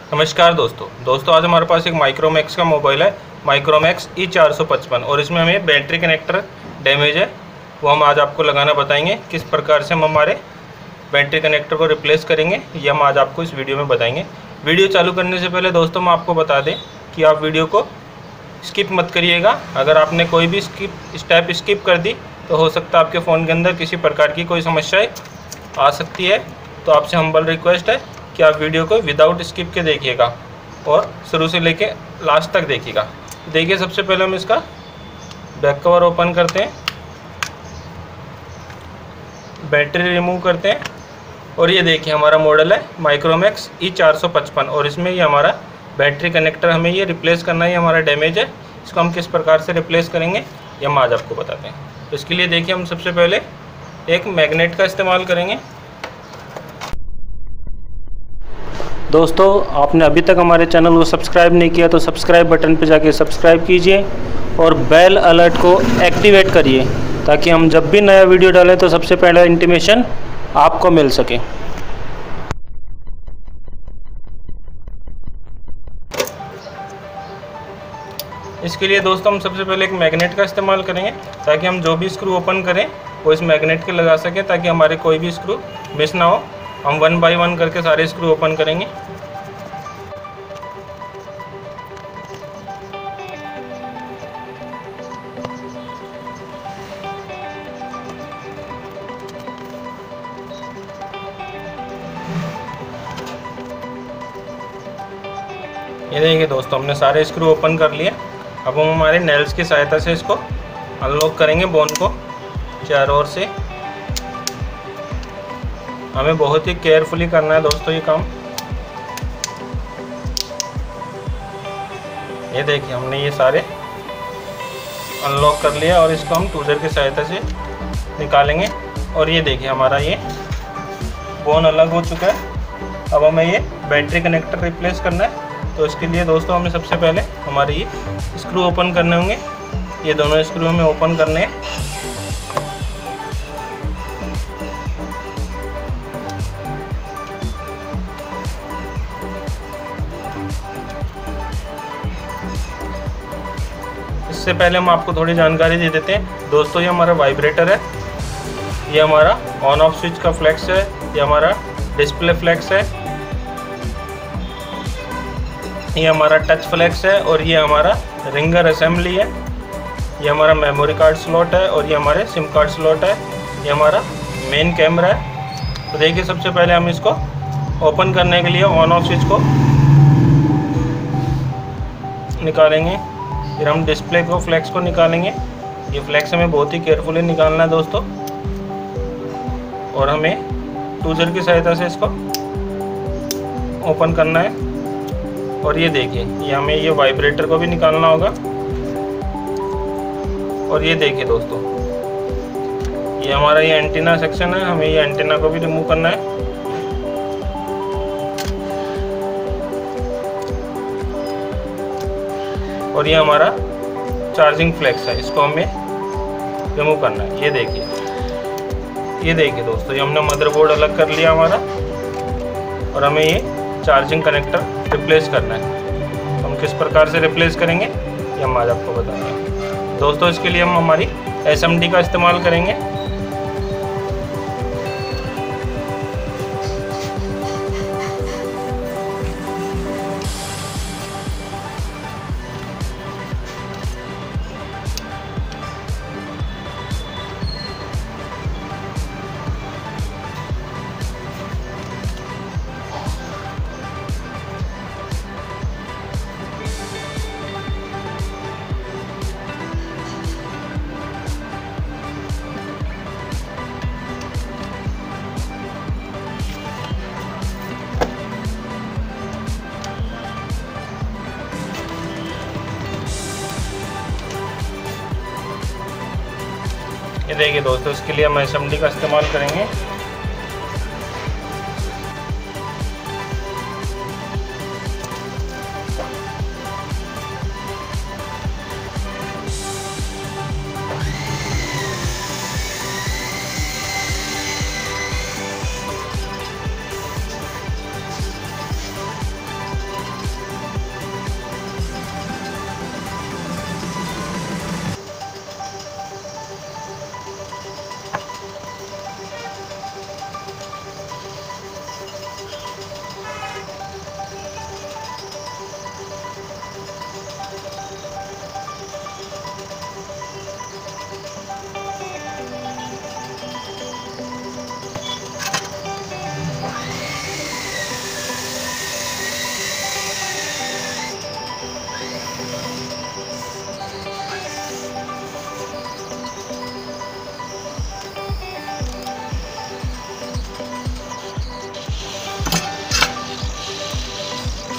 नमस्कार दोस्तों आज हमारे पास एक माइक्रोमैक्स का मोबाइल है, माइक्रोमैक्स E455, और इसमें हमें बैटरी कनेक्टर डैमेज है। वो हम आज आपको लगाना बताएंगे। किस प्रकार से हम हमारे बैटरी कनेक्टर को रिप्लेस करेंगे ये हम आज आपको इस वीडियो में बताएंगे। वीडियो चालू करने से पहले दोस्तों हम आपको बता दें कि आप वीडियो को स्किप मत करिएगा। अगर आपने कोई भी स्टेप स्किप कर दी तो हो सकता है आपके फ़ोन के अंदर किसी प्रकार की कोई समस्याएँ आ सकती है। तो आपसे हम्बल रिक्वेस्ट है कि आप वीडियो को विदाउट स्किप के देखिएगा और शुरू से लेके लास्ट तक देखिएगा। देखिए, सबसे पहले हम इसका बैक कवर ओपन करते हैं, बैटरी रिमूव करते हैं, और ये देखिए हमारा मॉडल है माइक्रोमैक्स E455, और इसमें ये हमारा बैटरी कनेक्टर हमें ये रिप्लेस करना है। ये हमारा डैमेज है, इसको हम किस प्रकार से रिप्लेस करेंगे ये हम आज आपको बताते हैं। तो इसके लिए देखिए हम सबसे पहले एक मैग्नेट का इस्तेमाल करेंगे। दोस्तों, आपने अभी तक हमारे चैनल को सब्सक्राइब नहीं किया तो सब्सक्राइब बटन पर जाके सब्सक्राइब कीजिए और बेल अलर्ट को एक्टिवेट करिए ताकि हम जब भी नया वीडियो डालें तो सबसे पहले इंटीमेशन आपको मिल सके। इसके लिए दोस्तों हम सबसे पहले एक मैग्नेट का इस्तेमाल करेंगे ताकि हम जो भी स्क्रू ओपन करें वो इस मैग्नेट के लगा सकें, ताकि हमारे कोई भी स्क्रू मिस ना हो। हम 1 बाय 1 करके सारे स्क्रू ओपन करेंगे। ये देखिए दोस्तों, हमने सारे स्क्रू ओपन कर लिए। अब हम हमारे नेल्स की सहायता से इसको अनलॉक करेंगे, बोन को चारों ओर से। हमें बहुत ही केयरफुली करना है दोस्तों ये काम। ये देखिए हमने ये सारे अनलॉक कर लिया और इसको हम टूजर की सहायता से निकालेंगे। और ये देखिए हमारा ये बोन अलग हो चुका है। अब हमें ये बैटरी कनेक्टर रिप्लेस करना है। तो इसके लिए दोस्तों हमें सबसे पहले हमारे ये स्क्रू ओपन करने होंगे। ये दोनों स्क्रू हमें ओपन करने हैं। इससे पहले हम आपको थोड़ी जानकारी दे देते हैं दोस्तों। ये हमारा वाइब्रेटर है, ये हमारा ऑन ऑफ स्विच का फ्लैक्स है, ये हमारा डिस्प्ले फ्लैक्स है, ये हमारा टच फ्लैक्स है, और ये हमारा रिंगर असेंबली है, ये हमारा मेमोरी कार्ड स्लॉट है, और ये हमारे सिम कार्ड स्लॉट है, ये हमारा मेन कैमरा है। तो देखिए सबसे पहले हम इसको ओपन करने के लिए ऑन ऑफ स्विच को निकालेंगे, फिर हम डिस्प्ले को फ्लैक्स को निकालेंगे। ये फ्लैक्स हमें बहुत ही केयरफुली निकालना है दोस्तों, और हमें टूजर की सहायता से इसको ओपन करना है। और ये देखिए ये हमें ये वाइब्रेटर को भी निकालना होगा। और ये देखिए दोस्तों, ये हमारा ये एंटीना सेक्शन है, हमें ये एंटीना को भी रिमूव करना है। और ये हमारा चार्जिंग फ्लैक्स है, इसको हमें रिमूव करना है। ये देखिए दोस्तों, ये हमने मदरबोर्ड अलग कर लिया हमारा, और हमें ये चार्जिंग कनेक्टर रिप्लेस करना है। हम किस प्रकार से रिप्लेस करेंगे ये हम आज आपको बताएंगे दोस्तों। इसके लिए हम हमारी SMD का इस्तेमाल करेंगे। ये देखिए दोस्तों, इसके लिए हम SMD का इस्तेमाल करेंगे।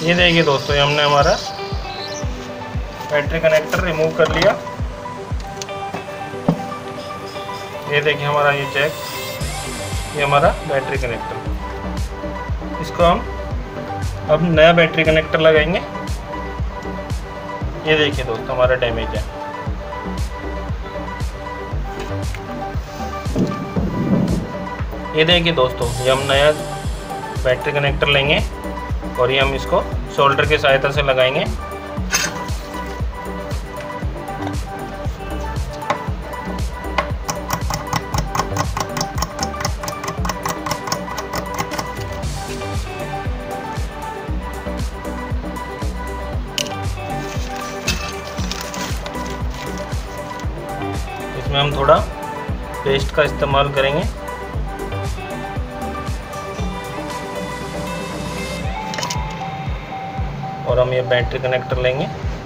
ये देखिए दोस्तों, ये हमने हमारा बैटरी कनेक्टर रिमूव कर लिया। ये देखिए हमारा ये जैक, ये हमारा बैटरी कनेक्टर। इसको हम अब नया बैटरी कनेक्टर लगाएंगे। ये देखिए दोस्तों, हमारा डैमेज है। ये देखिए दोस्तों, ये हम नया बैटरी कनेक्टर लेंगे और ये हम इसको सोल्डर की सहायता से लगाएंगे। इसमें हम थोड़ा पेस्ट का इस्तेमाल करेंगे। और हम ये बैटरी कनेक्टर लेंगे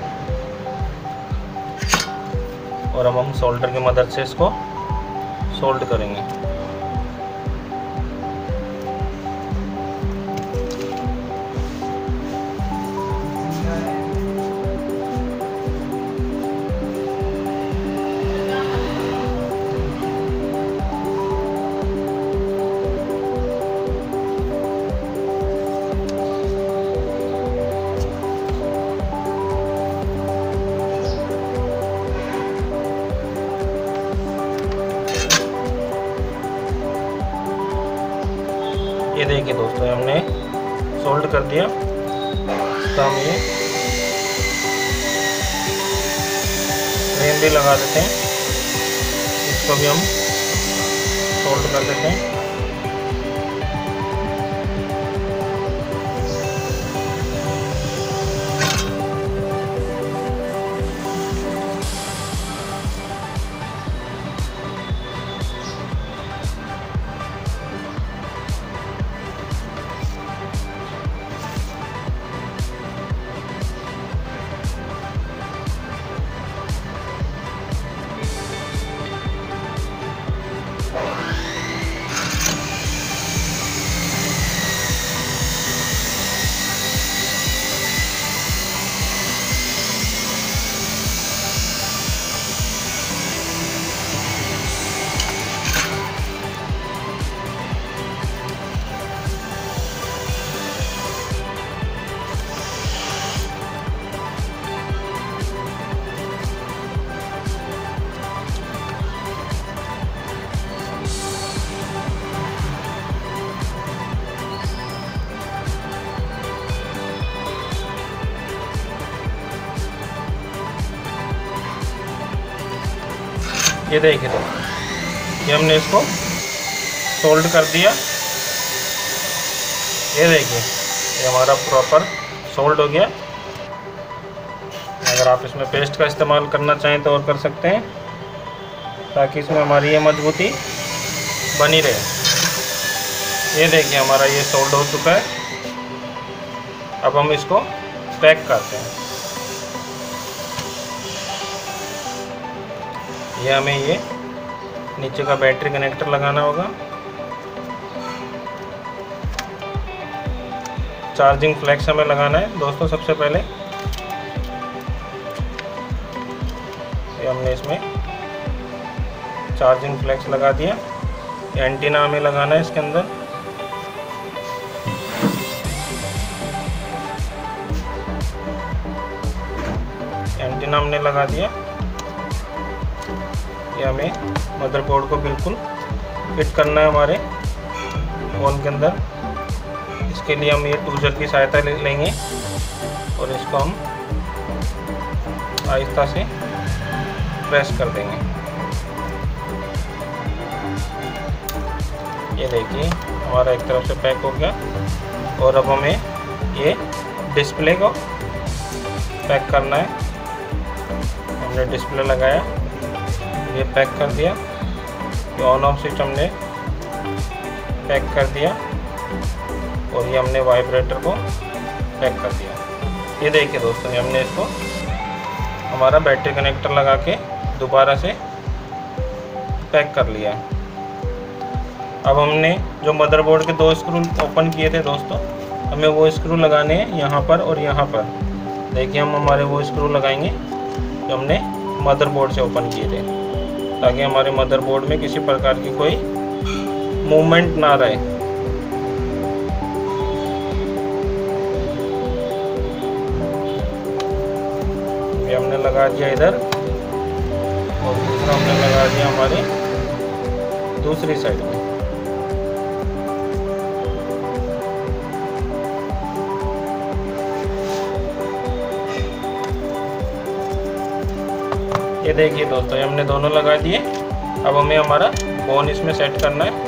और हम सोल्डर की मदद से इसको सोल्ड करेंगे। ये देखिए दोस्तों, हमने सोल्ड कर दिया। तो हम ये फ्रेम भी लगा देते हैं, इसको भी हम सोल्ड कर देते हैं। ये देखिए दोस्तों, ये हमने इसको सोल्ड कर दिया। ये देखिए, ये हमारा प्रॉपर सोल्ड हो गया। अगर आप इसमें पेस्ट का इस्तेमाल करना चाहें तो और कर सकते हैं, ताकि इसमें हमारी ये मजबूती बनी रहे। ये देखिए, हमारा ये सोल्ड हो चुका है। अब हम इसको पैक करते हैं। ये हमें ये नीचे का बैटरी कनेक्टर लगाना होगा। चार्जिंग फ्लैक्स हमें लगाना है दोस्तों। सबसे पहले ये हमने इसमें चार्जिंग फ्लैक्स लगा दिया। एंटीना हमें लगाना है इसके अंदर। एंटीना हमने लगा दिया। ये हमें मदरबोर्ड को बिल्कुल फिट करना है हमारे फ़ोन के अंदर। इसके लिए हम ये टूजर की सहायता लेंगे और इसको हम आहिस्ता से प्रेस कर देंगे। ये देखिए, हमारा एक तरफ से पैक हो गया। और अब हमें ये डिस्प्ले को पैक करना है। हमने डिस्प्ले लगाया, ये पैक कर दिया। ये ऑन ऑफ स्विच हमने पैक कर दिया और ये हमने वाइब्रेटर को पैक कर दिया। ये देखिए दोस्तों, ये हमने इसको हमारा बैटरी कनेक्टर लगा के दोबारा से पैक कर लिया। अब हमने जो मदरबोर्ड के 2 स्क्रू ओपन किए थे दोस्तों, हमें वो स्क्रू लगाने हैं यहाँ पर और यहाँ पर। देखिए हम हमारे वो स्क्रू लगाएंगे जो हमने मदरबोर्ड से ओपन किए थे, ताकि हमारे मदरबोर्ड में किसी प्रकार की कोई मूवमेंट ना रहे। ये हमने लगा दिया इधर और दूसरा हमने लगा दिया हमारी दूसरी साइड में। ये देखिए दोस्तों, ये हमने दोनों लगा दिए। अब हमें हमारा बोन इसमें सेट करना है।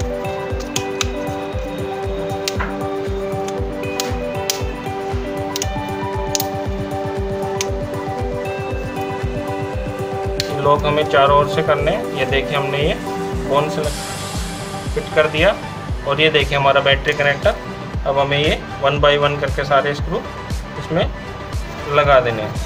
लॉक हमें चारों ओर से करने हैं। ये देखिए हमने ये बोन से फिट कर दिया और ये देखिए हमारा बैटरी कनेक्टर। अब हमें ये 1 बाय 1 करके सारे स्क्रू इसमें लगा देने हैं।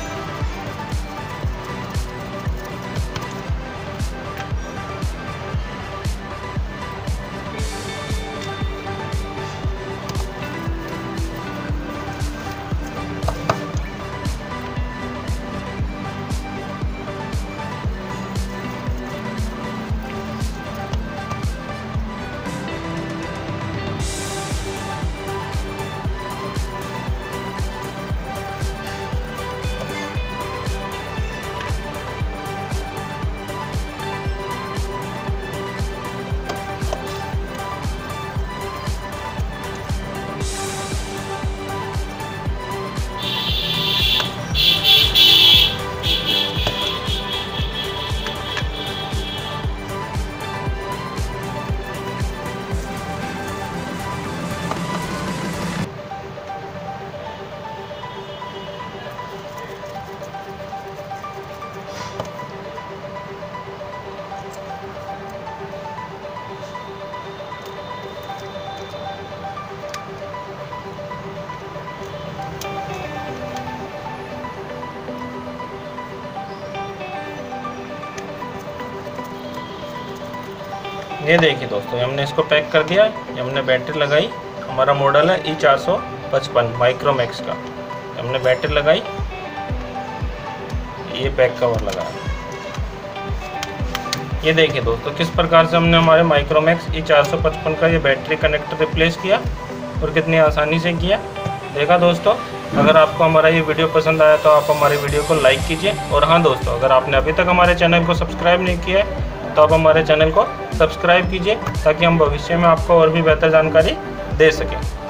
ये देखिए दोस्तों, हमने इसको पैक कर दिया। ये हमने बैटरी लगाई। हमारा मॉडल है E455 माइक्रोमैक्स का। हमने बैटरी लगाई, ये बैक कवर लगाया। ये देखिए दोस्तों, किस प्रकार से हमने हमारे माइक्रोमैक्स E455 का ये बैटरी कनेक्टर रिप्लेस किया और कितनी आसानी से किया। देखा दोस्तों, अगर आपको हमारा ये वीडियो पसंद आया तो आप हमारे वीडियो को लाइक कीजिए। और हाँ दोस्तों, अगर आपने अभी तक हमारे चैनल को सब्सक्राइब नहीं किया है तो आप हमारे चैनल को सब्सक्राइब कीजिए, ताकि हम भविष्य में आपको और भी बेहतर जानकारी दे सकें।